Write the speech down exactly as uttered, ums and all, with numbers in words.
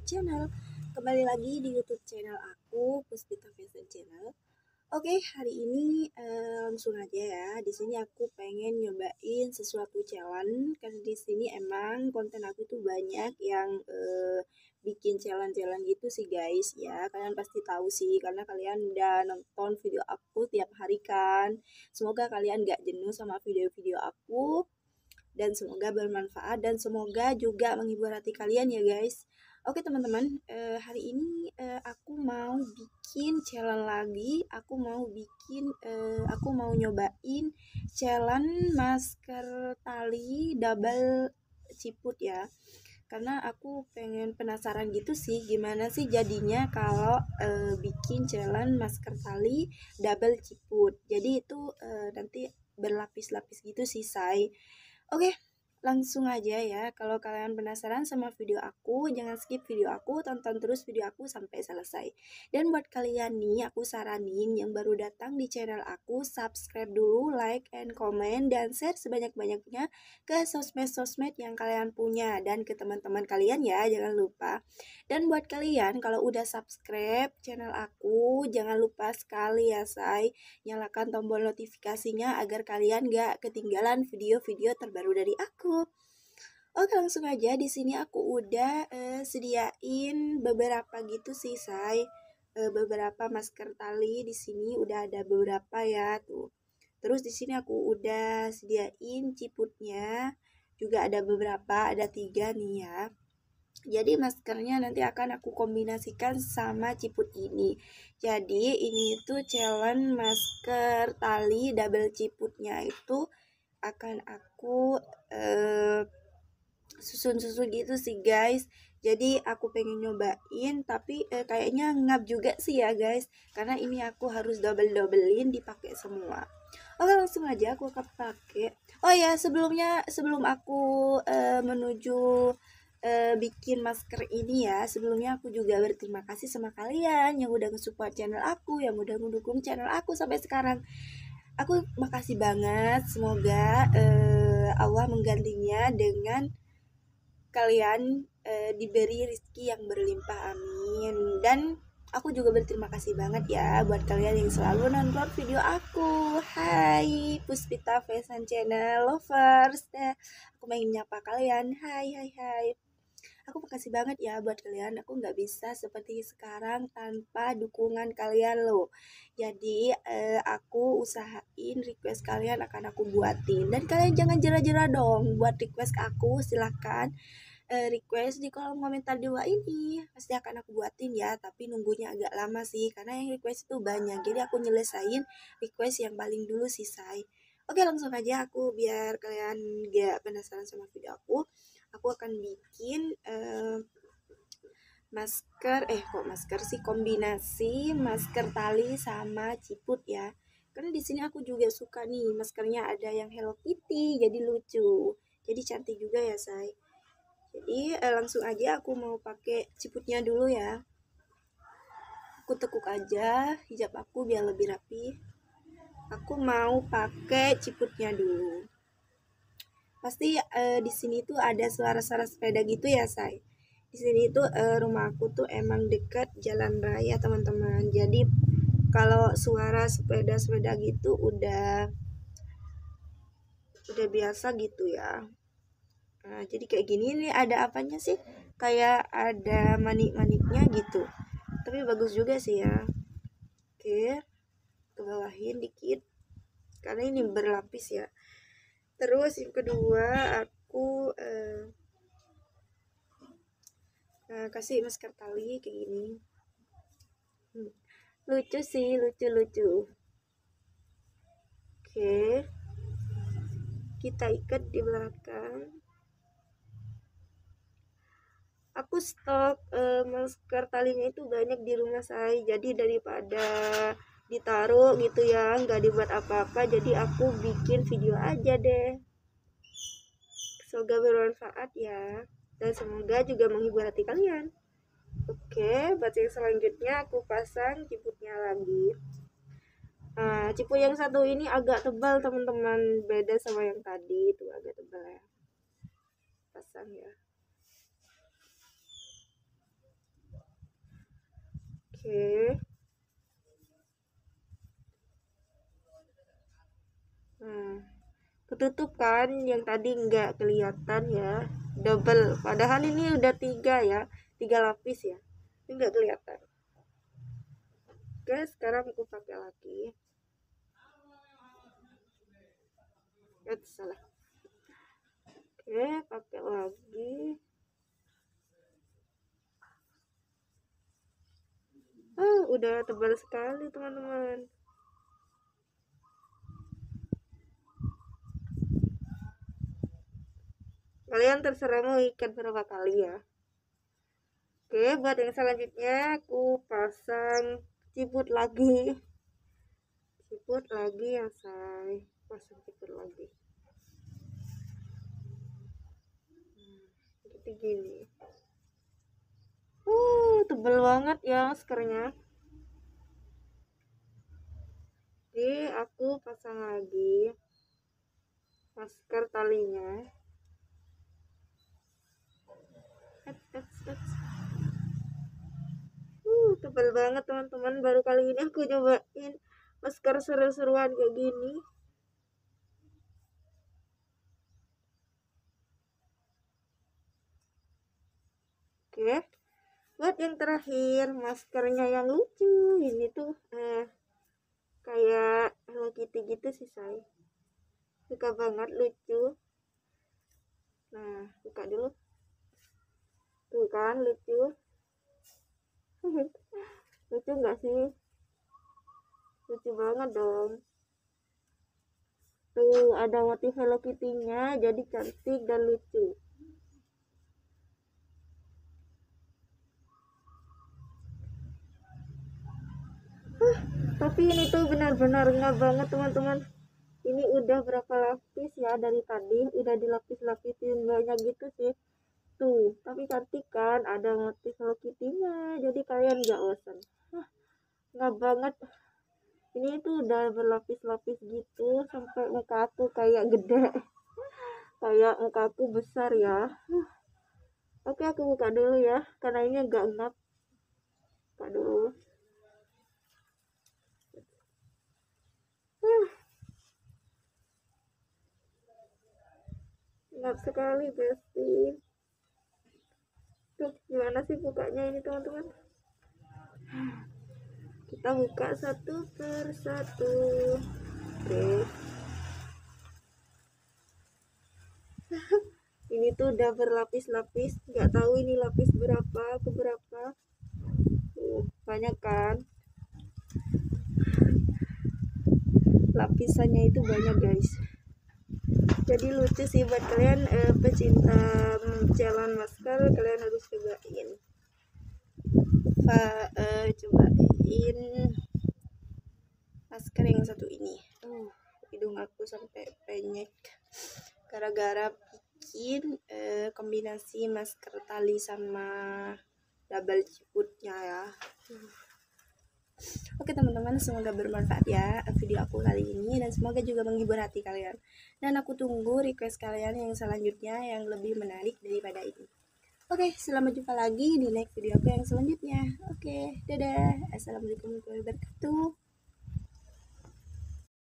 Channel. Kembali lagi di YouTube channel aku, Puspita Fashion Channel. Oke, hari ini eh, langsung aja ya. Di sini aku pengen nyobain sesuatu challenge karena di sini emang konten aku tuh banyak yang eh, bikin challenge-challenge gitu sih guys ya. Kalian pasti tahu sih karena kalian udah nonton video aku tiap hari kan. Semoga kalian gak jenuh sama video-video aku dan semoga bermanfaat dan semoga juga menghibur hati kalian ya guys. Oke teman-teman, eh, hari ini eh, aku mau bikin challenge lagi. Aku mau bikin, eh, aku mau nyobain challenge masker tali double ciput ya. Karena aku pengen penasaran gitu sih gimana sih jadinya kalau eh, bikin challenge masker tali double ciput. Jadi itu eh, nanti berlapis-lapis gitu sih say. Oke, langsung aja ya. Kalau kalian penasaran sama video aku, jangan skip video aku, tonton terus video aku sampai selesai. Dan buat kalian nih, aku saranin yang baru datang di channel aku, subscribe dulu, like, and comment, dan share sebanyak-banyaknya ke sosmed-sosmed yang kalian punya dan ke teman-teman kalian ya, jangan lupa. Dan buat kalian, kalau udah subscribe channel aku, jangan lupa sekali ya, say, nyalakan tombol notifikasinya agar kalian gak ketinggalan video-video terbaru dari aku. Oke, langsung aja. Di sini aku udah eh, sediain beberapa gitu sih, say. Eh, beberapa masker tali di sini udah ada beberapa ya, tuh. Terus di sini aku udah sediain ciputnya, juga ada beberapa, ada tiga nih ya. Jadi maskernya nanti akan aku kombinasikan sama ciput ini. Jadi ini itu challenge masker tali double ciputnya itu akan aku eh, susun-susun gitu sih guys. Jadi aku pengen nyobain tapi eh, kayaknya ngap juga sih ya guys. Karena ini aku harus double-doublein dipakai semua. Oke langsung aja aku akan pakai. Oh ya sebelumnya sebelum aku eh, menuju uh, bikin masker ini ya, sebelumnya aku juga berterima kasih sama kalian yang udah nge-support channel aku, yang udah mendukung channel aku sampai sekarang. Aku makasih banget, semoga uh, Allah menggantinya dengan kalian uh, diberi rezeki yang berlimpah, amin. Dan aku juga berterima kasih banget ya buat kalian yang selalu nonton video aku. Hai Puspita Fashion Channel lovers, eh, aku pengen nyapa kalian. Hai hai hai. Aku makasih banget ya buat kalian. Aku nggak bisa seperti sekarang tanpa dukungan kalian loh. Jadi eh, aku usahain request kalian akan aku buatin. Dan kalian jangan jera-jera dong buat request ke aku. Silahkan eh, request di kolom komentar di bawah ini. Pasti akan aku buatin ya. Tapi nunggunya agak lama sih. Karena yang request itu banyak. Jadi aku nyelesain request yang paling dulu sih say. Oke langsung aja aku biar kalian gak penasaran sama video aku. Aku akan bikin uh, masker, eh kok masker sih kombinasi masker tali sama ciput ya. Karena di sini aku juga suka nih maskernya ada yang Hello Kitty, jadi lucu, jadi cantik juga ya say. Jadi eh, langsung aja aku mau pakai ciputnya dulu ya. Aku tekuk aja hijab aku biar lebih rapi. Aku mau pakai ciputnya dulu. Pasti uh, di sini tuh ada suara-suara sepeda gitu ya say. Di sini tuh uh, rumah aku tuh emang dekat jalan raya teman-teman. Jadi kalau suara sepeda-sepeda gitu udah udah biasa gitu ya. Nah, jadi kayak gini nih ada apanya sih? Kayak ada manik-maniknya gitu. Tapi bagus juga sih ya. Oke, ke bawahin dikit. Karena ini berlapis ya. Terus yang kedua aku uh, uh, kasih masker tali kayak gini. Hmm. Lucu sih, lucu-lucu. Oke, kita ikat di belakang. Aku stok uh, masker talinya itu banyak di rumah saya. Jadi daripada ditaruh gitu ya, nggak dibuat apa-apa. Jadi aku bikin video aja deh. Semoga bermanfaat ya. Dan semoga juga menghibur hati kalian. Oke, buat yang selanjutnya aku pasang ciputnya lagi. Nah, ciput yang satu ini agak tebal teman-teman, beda sama yang tadi itu agak tebal ya. Pasang ya. Oke. Nah, ketutup kan, yang tadi nggak kelihatan ya, double. Padahal ini udah tiga ya, tiga lapis ya, ini nggak kelihatan. Oke, sekarang aku pakai lagi. Eh, salah. Oke, pakai lagi. Ah, udah tebal sekali teman-teman. Kalian terserah mau ikat berapa kali ya. Oke, buat yang selanjutnya aku pasang ciput lagi. Ciput lagi ya, say. Pasang ciput lagi. Hmm, seperti gini. Uh, tebel banget ya maskernya. Oke, aku pasang lagi masker talinya. Uh, tebal banget teman-teman. Baru kali ini aku cobain masker seru-seruan kayak gini. Oke, buat yang terakhir maskernya yang lucu ini tuh eh, kayak Hello Kitty gitu sih, say. Suka banget, lucu. Nah, buka dulu. Tuh kan lucu. Lucu nggak sih? Lucu banget dong. Tuh ada motif Hello Kitty-nya, jadi cantik dan lucu. Huh, tapi ini tuh benar-benar nggak banget teman-teman. Ini udah berapa lapis ya dari tadi, udah dilapis-lapisin banyak gitu sih. Tuh, tapi cantik kan, ada motif Hello Kitty-nya, jadi kalian nggak bosan. Hah, nggak banget. Ini tuh udah berlapis-lapis gitu sampai muka aku kayak gede. Kayak muka aku besar ya. Huh. Oke, aku buka dulu ya, karena ini agak ngap. Buka dulu. Huh. Ngap sekali, Besti. Tuh, gimana sih bukanya ini, teman-teman? Kita buka satu per satu. Oke. Ini tuh udah berlapis-lapis, nggak tahu ini lapis berapa ke berapa. Uh, banyak kan? Lapisannya itu banyak, guys. Jadi lucu sih buat kalian eh, pecinta jalan masker, kalian harus cobain. Pa, eh, cobain masker yang satu ini. Uh, hidung aku sampai penyek gara-gara bikin eh, kombinasi masker tali sama double ciputnya ya. Uh. Oke teman-teman, semoga bermanfaat ya video aku kali ini, dan semoga juga menghibur hati kalian. Dan aku tunggu request kalian yang selanjutnya yang lebih menarik daripada ini. Oke, selamat jumpa lagi di next video aku yang selanjutnya. Oke, dadah. Assalamualaikum warahmatullahi wabarakatuh.